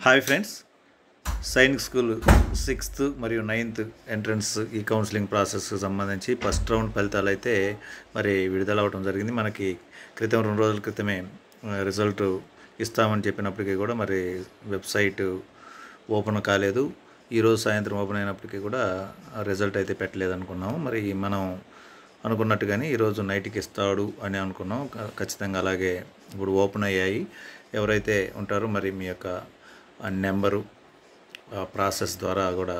Hi friends, Sainik school 6th మరియు 9th entrance ఈ counselling ప్రాసెస్కి సంబంధించి ఫస్ట్ రౌండ్ ఫలితాలు అయితే మరి విడుదల అవడం జరిగింది. మనకి 2 రోజుల క్రితమే రిజల్ట్ ఇస్తామని చెప్పినప్పటికీ కూడా మరి వెబ్సైట్ ఓపెన్ కాలేదు. ఈరోజు సాయంత్రం ఓపెన్ అయినప్పటికీ కూడా రిజల్ట్ అయితే పెట్టలేదు అనుకున్నాము. మరి మనం అనుకున్నట్టుగానే ఈరోజు నైట్కి ఇస్తాడు అని అనుకున్నాం. ఖచ్చితంగా అలాగే ఇప్పుడు ఓపెన్ అయ్యాయి. ఎవరైతే ఉంటారో మరి మీ యొక్క నెంబరు ప్రాసెస్ ద్వారా కూడా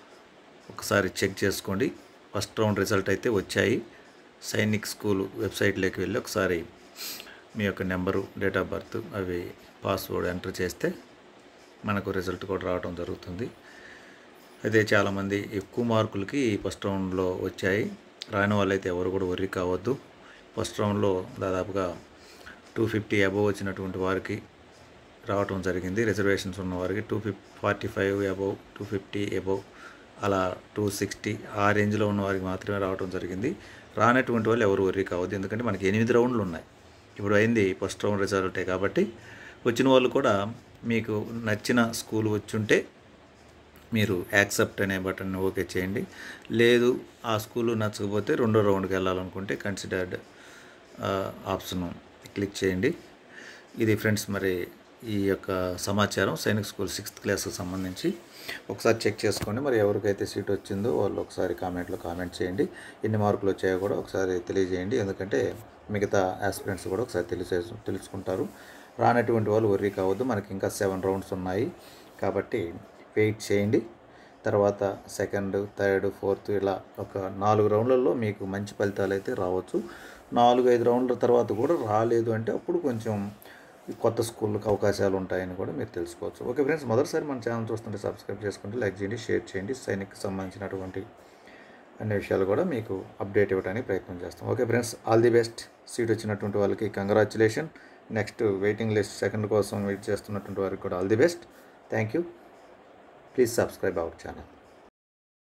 ఒకసారి చెక్ చేసుకోండి. ఫస్ట్ రౌండ్ రిజల్ట్ అయితే వచ్చాయి. సైనిక్ స్కూల్ వెబ్సైట్లోకి వెళ్ళి ఒకసారి మీ యొక్క నెంబరు, డేట్ ఆఫ్ బర్త్, అవి పాస్వర్డ్ ఎంటర్ చేస్తే మనకు రిజల్ట్ కూడా రావడం జరుగుతుంది. అయితే చాలామంది ఎక్కువ మార్కులకి ఫస్ట్ రౌండ్లో వచ్చాయి. రాని వాళ్ళైతే ఎవరు కూడా వర్రీ కావద్దు. ఫస్ట్ రౌండ్లో దాదాపుగా 250 అబోవ్ వచ్చినటువంటి వారికి రావటం జరిగింది. రిజర్వేషన్స్ ఉన్న వారికి 245 అబోవ్, 250 అబోవ్, అలా 260 ఆ రేంజ్లో ఉన్న వారికి మాత్రమే రావటం జరిగింది. రానటువంటి వాళ్ళు ఎవరు వర్రీ కావద్దు. ఎందుకంటే మనకి 8 రౌండ్లు ఉన్నాయి. ఇప్పుడు అయింది ఫస్ట్ రౌండ్ రిజల్టే కాబట్టి వచ్చిన వాళ్ళు కూడా మీకు నచ్చిన స్కూల్ వచ్చుంటే మీరు యాక్సెప్ట్ అనే బటన్ ఓకే చేయండి. లేదు ఆ స్కూల్ నచ్చకపోతే రెండో రౌండ్కి వెళ్ళాలనుకుంటే కన్సిడర్డ్ ఆప్షన్ క్లిక్ చేయండి. ఇది ఫ్రెండ్స్ మరి ఈ యొక్క సమాచారం సైనిక్ స్కూల్ 6th క్లాస్కి సంబంధించి ఒకసారి చెక్ చేసుకోండి. మరి ఎవరికైతే సీట్ వచ్చిందో వాళ్ళు ఒకసారి కామెంట్లో కామెంట్ చేయండి. ఎన్ని మార్కులు వచ్చాయో కూడా ఒకసారి తెలియజేయండి. ఎందుకంటే మిగతా ఆస్పిరెంట్స్ కూడా ఒకసారి తెలుసుకుంటారు. రానటువంటి వాళ్ళు వర్రీ కావద్దు. మనకి ఇంకా 7 రౌండ్స్ ఉన్నాయి కాబట్టి వెయిట్ చేయండి. తర్వాత 2nd, 3rd, 4th ఇలా ఒక 4 రౌండ్లలో మీకు మంచి ఫలితాలు అయితే రావచ్చు. 4-5 రౌండ్ల తర్వాత కూడా రాలేదు అంటే అప్పుడు కొంచెం కొత్త స్కూళ్ళకి అవకాశాలు ఉంటాయని కూడా మీరు తెలుసుకోవచ్చు. ఓకే ఫ్రెండ్స్, మొదటిసారి మన ఛానల్ చూస్తుంటే సబ్స్క్రైబ్ చేసుకుంటే, లైక్ చేయండి, షేర్ చేయండి. సైనిక్కి సంబంధించినటువంటి అన్ని విషయాలు కూడా మీకు అప్డేట్ ఇవ్వడానికి ప్రయత్నం చేస్తాం. Okay friends, all the best. Seat వచ్చినటువంటి వాళ్ళకి congratulation. Next waiting list 2nd కోసం వెయిట్ చేస్తున్నటువంటి వారికి కూడా all the best. Thank you. Please subscribe our channel.